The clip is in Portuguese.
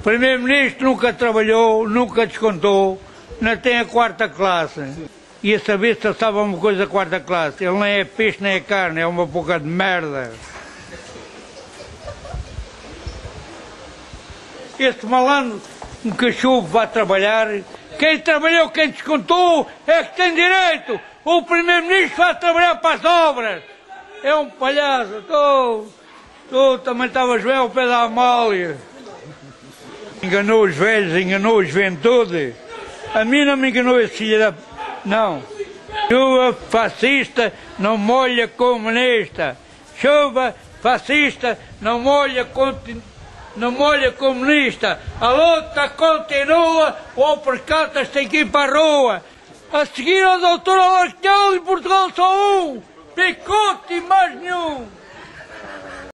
Primeiro-Ministro nunca trabalhou, nunca descontou, não tem a quarta classe. E a saber se sabe uma coisa da quarta classe. Ele nem é peixe nem é carne, é uma boca de merda. Este malandro, um cachorro vai trabalhar. Quem trabalhou, quem descontou, é que tem direito. O Primeiro-Ministro vai trabalhar para as obras. É um palhaço. Tu também estavas bem ao pé da Amália. Enganou os velhos, enganou a juventude. A mim não me enganou esse filho da... Não. Chuva fascista não molha comunista. Chuva fascista não molha comunista. A luta continua, o Percatas tem que ir para a rua. A seguir a doutora Larquel, em Portugal só um. Picote e mais nenhum.